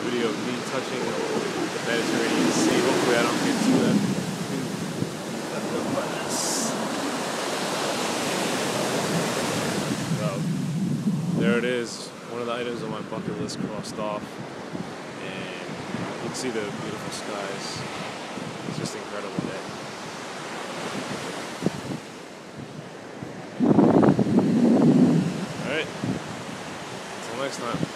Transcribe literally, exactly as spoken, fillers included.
video of me touching the Mediterranean Sea. Hopefully I don't get too that. So, there it is. One of the items on my bucket list crossed off. And you can see the beautiful skies. It's just an incredible day. Alright. Until next time.